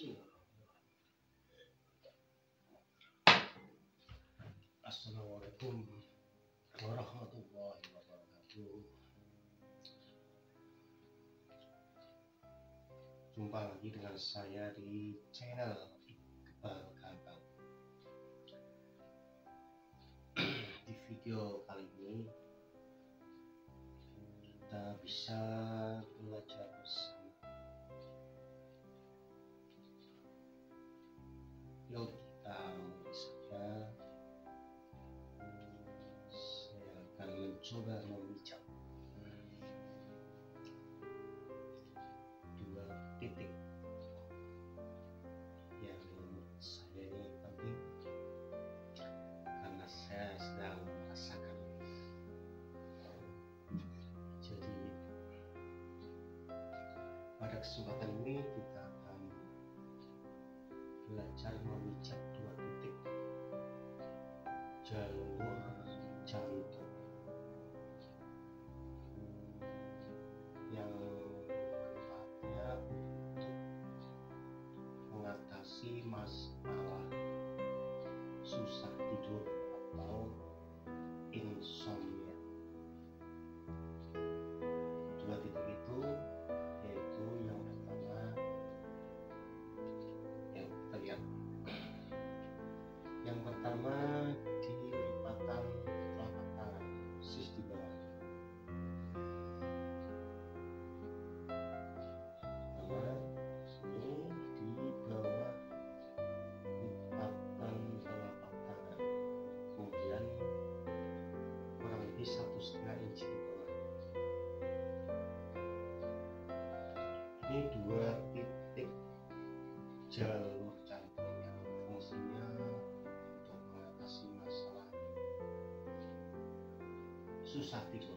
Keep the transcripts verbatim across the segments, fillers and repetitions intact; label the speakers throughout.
Speaker 1: Assalamualaikum warahmatullahi wabarakatuh. Jumpa lagi dengan saya di channel Iqbal Ganteng. Di video kali ini kita bisa belajar bersama. Yuk kita mulai saja. Saya akan mencoba memijak dua titik yang menurut saya ini penting karena saya sedang merasakan. Jadi pada kesempatan ini kita akan belajar memijak dua titik jalur jantung yang manfaatnya untuk mengatasi masalah susah tidur atau insomnia. Dua titik itu yaitu yang pertama, yang kita lihat yang pertama di lipatan telapak tangan, persis di bawah. Pertama ini di bawah lipatan telapak tangan, kemudian kurang lebih satu setengah inci di bawah. Ini dua titik jalur jantung yang fungsinya untuk mengatasi masalah susah tidur.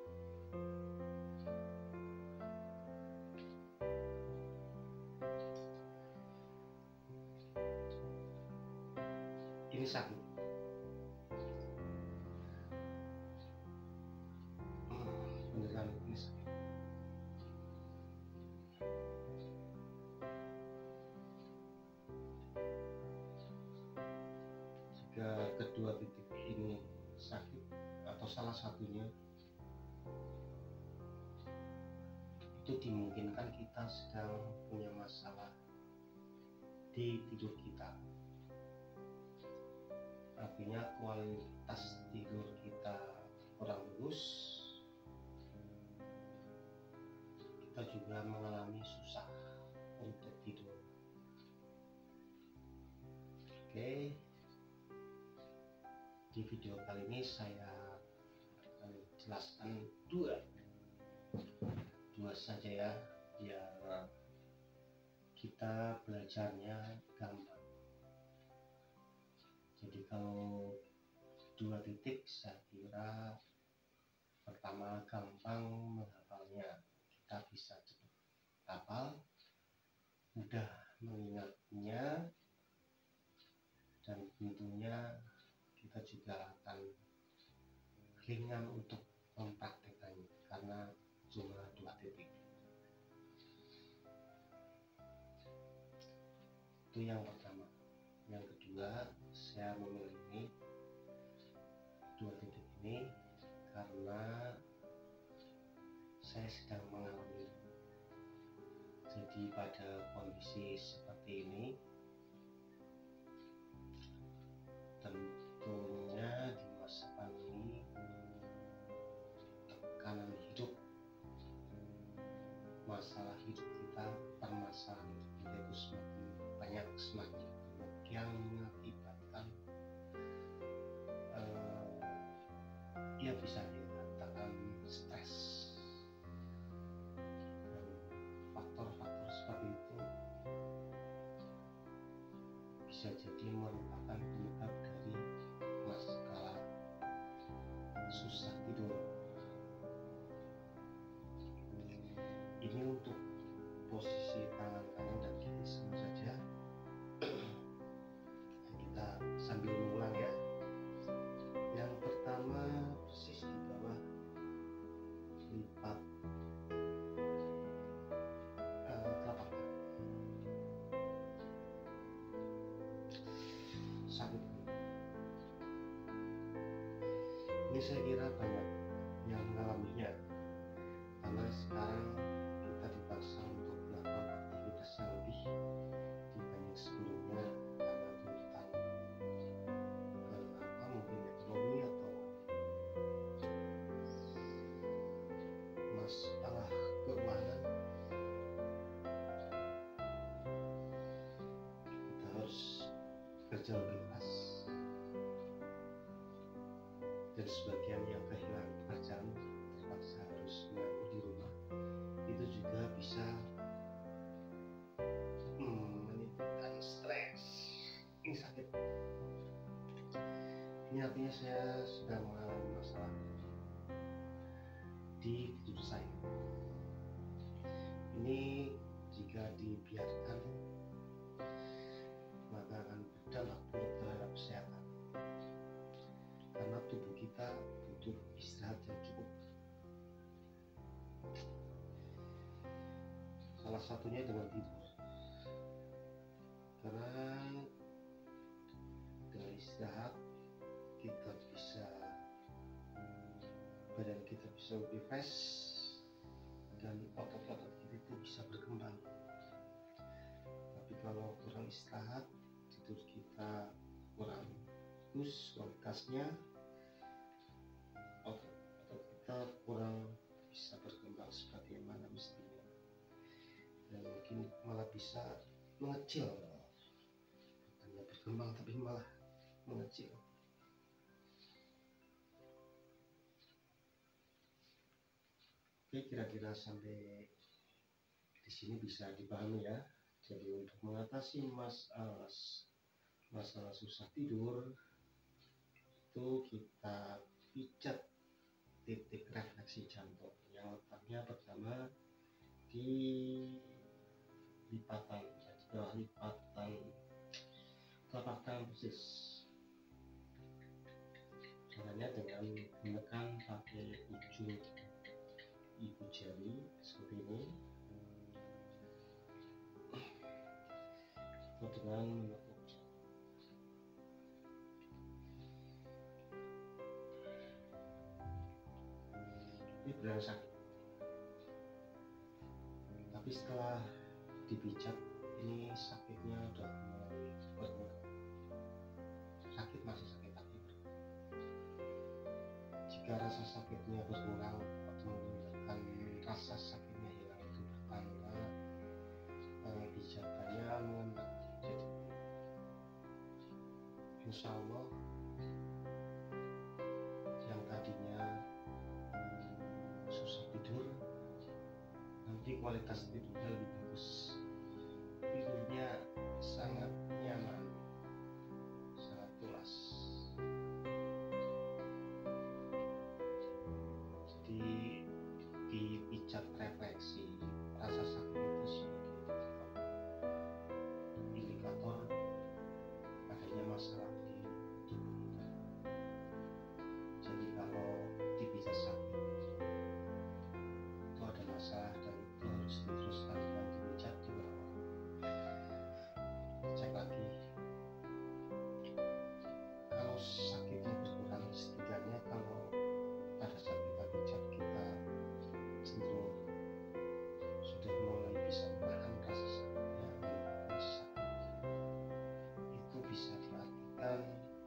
Speaker 1: Ini sakit. Hmm, beneran ini sakit. Jika kedua titik ini sakit atau salah satunya, itu dimungkinkan kita sedang punya masalah di tidur kita. Artinya kualitas tidur kita kurang bagus, kita juga mengalami susah untuk tidur. Oke, di video kali ini saya akan jelaskan dua dua saja ya, biar kita belajarnya gampang. Jadi kalau dua titik saya kira pertama gampang menghafalnya, kita bisa cepat hafal, mudah mengingatnya, dan tentunya kita juga akan ringan untuk mempraktekannya karena cuma dua titik. Itu yang pertama. Yang kedua, saya memilih ini dua titik ini karena saya sedang mengalami. Jadi pada kondisi seperti ini tentunya di masa pandemi tekanan hidup, masalah hidup kita, permasalahan hidup kita itu semakin banyak, semakin banyak yang mengakibatkan uh, ya bisa dikatakan stres, dan faktor-faktor seperti itu bisa jadi merupakan penyebab dari masalah susah tidur. Ini untuk posisi tangan kanan dan kiri sama saja. Kita sambil mengulang ya. Yang pertama persis di bawah lipat uh, telapak tangan. Ini saya kira banyak yang mengalaminya, karena sekarang kita dipaksa untuk melakukan aktivitas yang lebih dibanding sebelumnya karena tuntutan eh, apa mungkin ekonomi atau masalah keuangan. Kita harus kerja lebih keras, dan sebagian yang kehilangan pekerjaan terpaksa harus menganggur di rumah. Itu juga bisa hmm, menimbulkan stres. Ini sakit. Ini artinya saya sedang mengalami masalah di tidur saya. Ini jika dibiarkan maka akan berdampak buruk terhadap kesehatan, karena tubuh kita butuh istirahat yang cukup. Salah satunya dengan tidur, karena dengan istirahat kita bisa badan kita bisa lebih fresh dan otot-otot kita itu bisa berkembang. Tapi kalau kurang istirahat, tidur kita kurang bagus kualitasnya, otot-otot kita kurang bisa berkembang seperti mana mestinya, dan mungkin malah bisa mengecil, bukannya berkembang tapi malah mengecil. Oke, kira-kira sampai di sini bisa dipahami ya. Jadi untuk mengatasi masalah masalah susah tidur itu kita pijat titik refleksi jantung yang letaknya pertama di lipatan, di bawah lipatan telapak tangan persis. Caranya dengan menekan pakai ujung ibu jari seperti ini, atau dengan menekuk jari. Ini benar sakit, tapi setelah dipijat ini sakitnya udah mulai berkurang. Sakit masih sakit tapi berkurang. Jika rasa sakitnya berkurang atau menunjukkan rasa sakitnya hilang, itu pertanda eh, pijatannya mengena. Jadi insya Allah yang tadinya susah tidur, nanti kualitas tidurnya lebih bagus. Tidurnya sangat nyaman, sangat pulas. Jadi dipijat refleksi rasa sakit itu sebagai indikator adanya masalah di tubuh kita. Jadi kalau dipijat sakit itu ada masalah dan itu harus diteruskan dengan dipijat di bawah. Cek lagi, kalau sakitnya berkurang, setidaknya kalau pada saat kita pijat kita cenderung sudah mulai bisa menahan rasa sakitnya, walaupun sakit itu bisa diartikan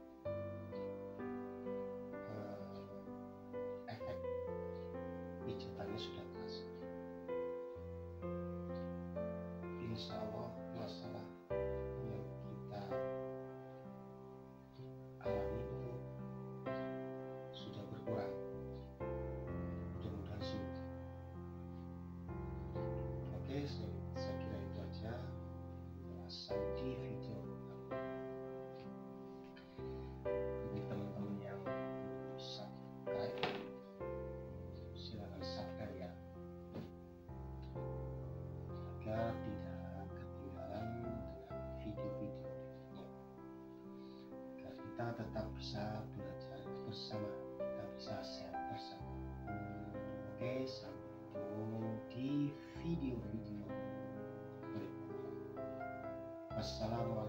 Speaker 1: eh, efek pijatannya sudah terasa. Insya Allah masalah yang kita alami itu sudah berkurang, mudah-mudahan sembuh. Oke, saya, saya kira itu aja pembahasan di video kali ini. Bagi teman-teman yang belum subscribe, silakan subscribe ya, agar tidak ketinggalan dengan video-video berikutnya, agar kita tetap bisa belajar bersama, kita bisa sehat bersama. Oke, sampai ketemu di video-video berikutnya. Wassalamualaikum.